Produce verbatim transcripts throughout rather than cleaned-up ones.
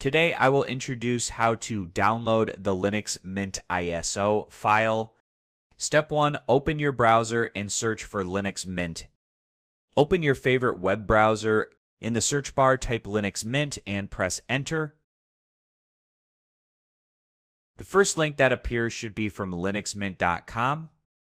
Today I will introduce how to download the Linux Mint I S O file. Step one, open your browser and search for Linux Mint. Open your favorite web browser. In the search bar, type Linux Mint and press enter. The first link that appears should be from linux mint dot com.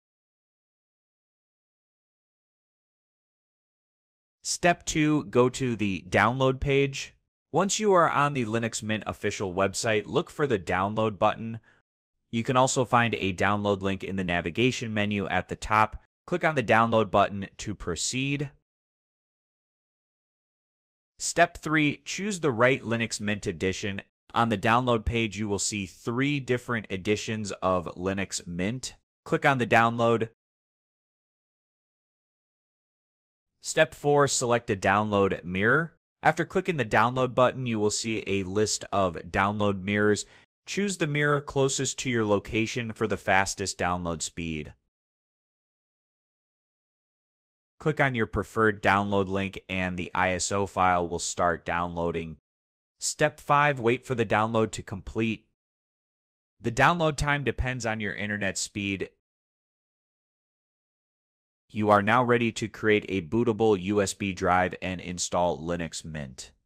Step two, go to the download page. Once you are on the Linux Mint official website, look for the download button. You can also find a download link in the navigation menu at the top. Click on the download button to proceed. Step three, choose the right Linux Mint edition. On the download page, you will see three different editions of Linux Mint. Click on the download. Step four, select a download mirror. After clicking the download button, you will see a list of download mirrors. Choose the mirror closest to your location for the fastest download speed. Click on your preferred download link and the I S O file will start downloading. Step five, wait for the download to complete. The download time depends on your internet speed. You are now ready to create a bootable U S B drive and install Linux Mint.